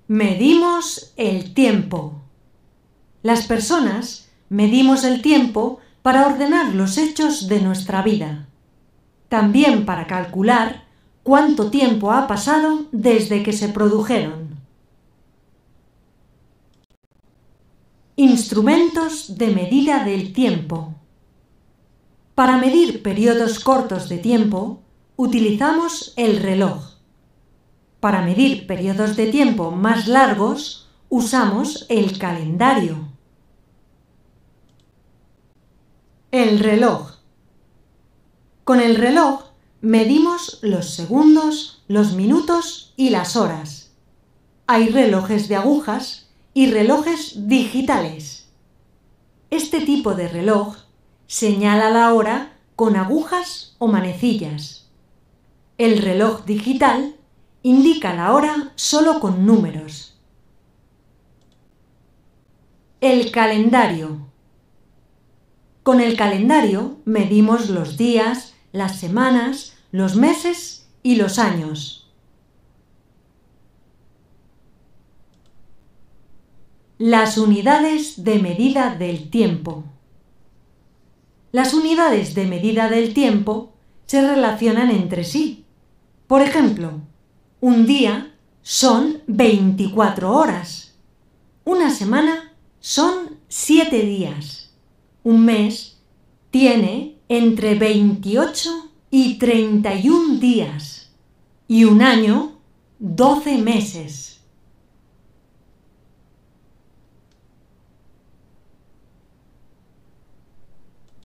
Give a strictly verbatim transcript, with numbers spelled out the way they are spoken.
Medimos el tiempo. Las personas medimos el tiempo para ordenar los hechos de nuestra vida. También para calcular cuánto tiempo ha pasado desde que se produjeron. Instrumentos de medida del tiempo. Para medir periodos cortos de tiempo, utilizamos el reloj. Para medir periodos de tiempo más largos, usamos el calendario. El reloj. Con el reloj medimos los segundos, los minutos y las horas. Hay relojes de agujas y relojes digitales. Este tipo de reloj señala la hora con agujas o manecillas. El reloj digital indica la hora solo con números. El calendario. Con el calendario medimos los días, las semanas, los meses y los años. Las unidades de medida del tiempo. Las unidades de medida del tiempo se relacionan entre sí. Por ejemplo, un día son veinticuatro horas. Una semana son siete días. Un mes tiene entre veintiocho y treinta y un días. Y un año, doce meses.